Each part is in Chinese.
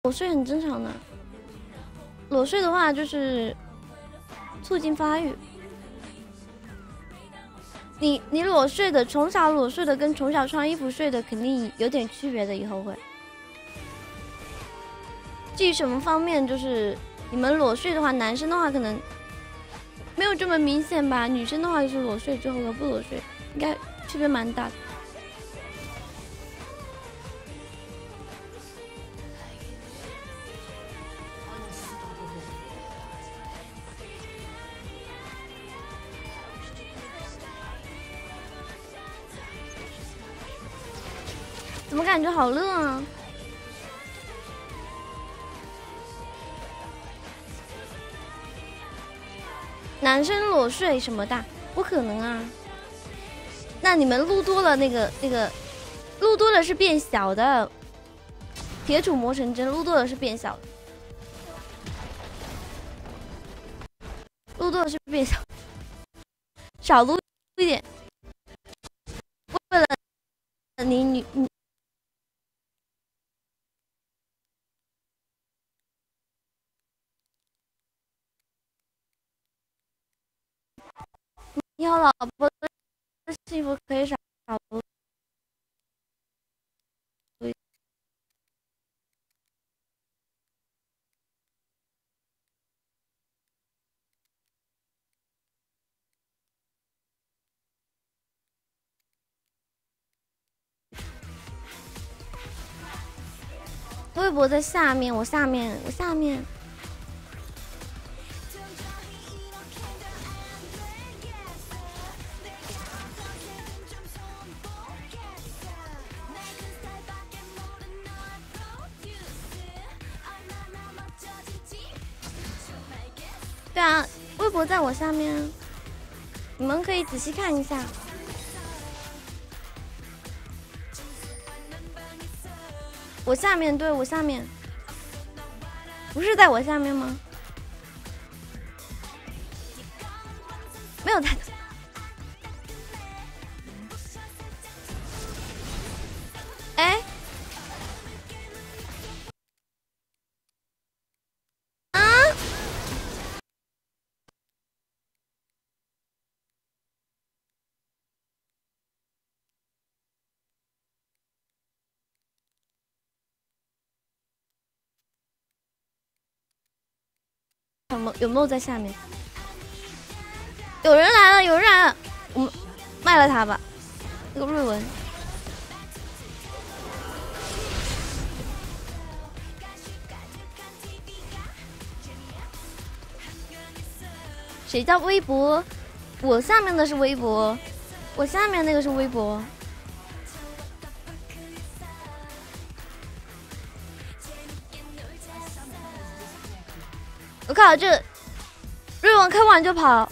裸睡很正常的。裸睡的话就是促进发育。你裸睡的，从小裸睡的跟从小穿衣服睡的肯定有点区别的，以后会。至于什么方面，就是你们裸睡的话，男生的话可能没有这么明显吧，女生的话就是裸睡之后和不裸睡应该区别蛮大的。怎么感觉好热啊？男生裸睡什么的，不可能啊！那你们撸多了那个撸多了是变小的，铁杵磨成针，撸多了是变小的，撸多了是变小，少撸一点，为了你。你好，老婆的幸福可以少撸。微博在下面，我下面。对啊，微博在我下面，你们可以仔细看一下。我下面，对，我下面，不是在我下面吗？没有太多。哎，啊！有没有在下面？有人来了，有人来了，我们卖了他吧。那个瑞文，谁叫微博？我下面的是微博，我下面那个是微博。我靠，这瑞文开完就跑，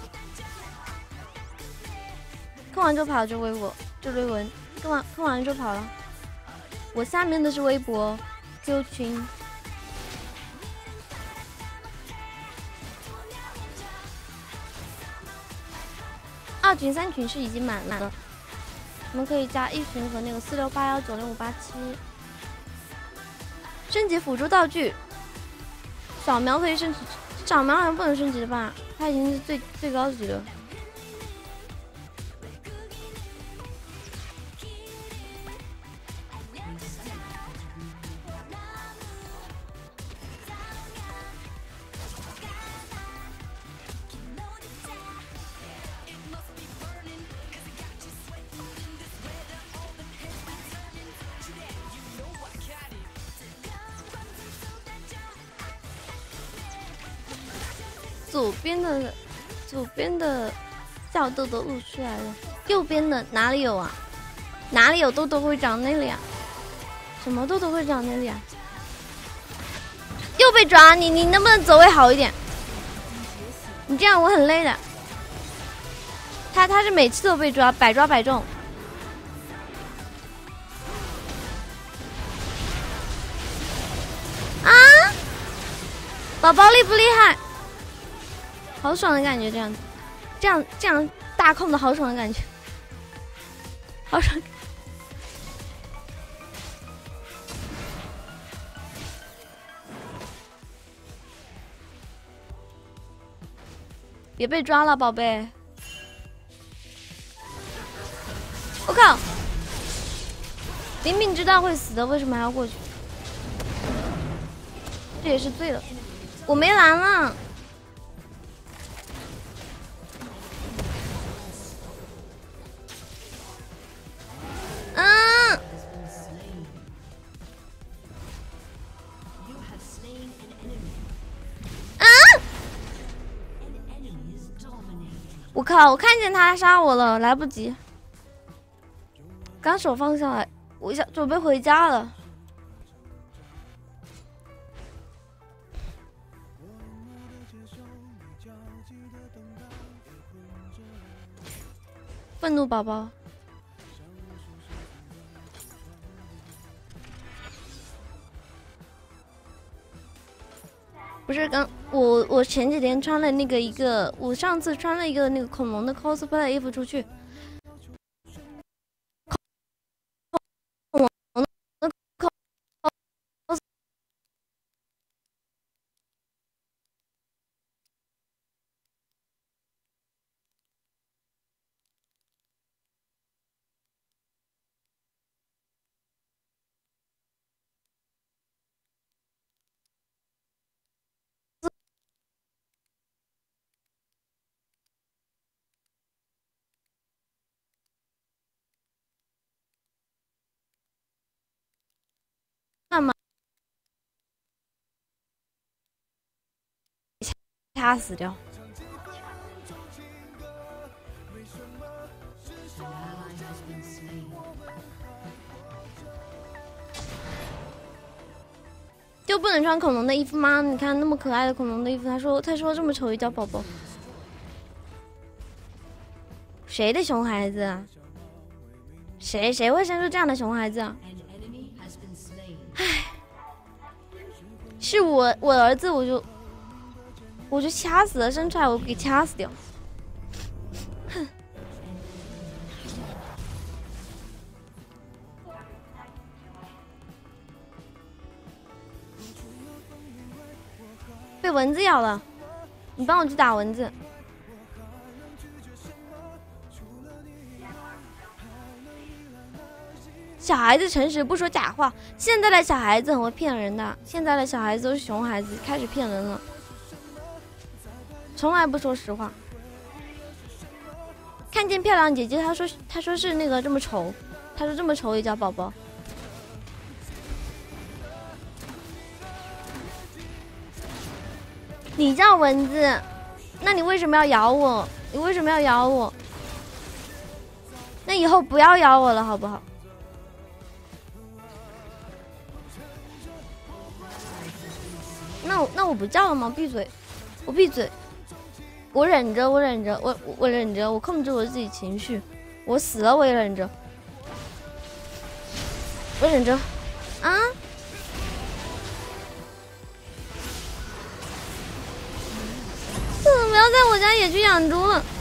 看完就跑，这微博，这瑞文看完就跑了。我下面的是微博 Q 群。2群3群是已经满了，我们可以加1群和那个46819657。升级辅助道具，扫描可以升级，扫描好像不能升级的吧？它已经是最高级了。左边的小豆豆露出来了，右边的哪里有啊？哪里有豆豆会长那里啊？什么豆豆会长那里啊？又被抓，你能不能走位好一点？你这样我很累的。他是每次都被抓，百抓百中。啊！宝宝厉不厉害？好爽的感觉，这样大控的好爽的感觉，好爽。 别被抓了，宝贝！我靠！明明知道会死的，为什么还要过去？这也是醉了。我没蓝了。嗯。啊！我靠！我看见他杀我了，来不及。刚手放下来，我想准备回家了。愤怒宝宝，不是刚我前几天穿了那个我上次穿了一个那个恐龙的 cosplay 衣服出去。那么掐死掉。就不能穿恐龙的衣服吗？你看那么可爱的恐龙的衣服，他说这么丑也叫宝宝。谁的熊孩子啊？谁会生出这样的熊孩子啊？唉，是我儿子，我就掐死了，生出来我给掐死掉。哼。被蚊子咬了，你帮我去打蚊子。小孩子诚实不说假话，现在的小孩子很会骗人的，现在的小孩子都是熊孩子，开始骗人了，从来不说实话。看见漂亮姐姐，他说是那个这么丑，他说这么丑也叫宝宝。你叫蚊子，那你为什么要咬我？你为什么要咬我？那以后不要咬我了，好不好？那我不叫了吗？闭嘴！我闭嘴！我忍着，我忍着，我忍着，我控制我自己情绪。我死了我也忍着，我忍着。啊！不要在我家野区养猪了。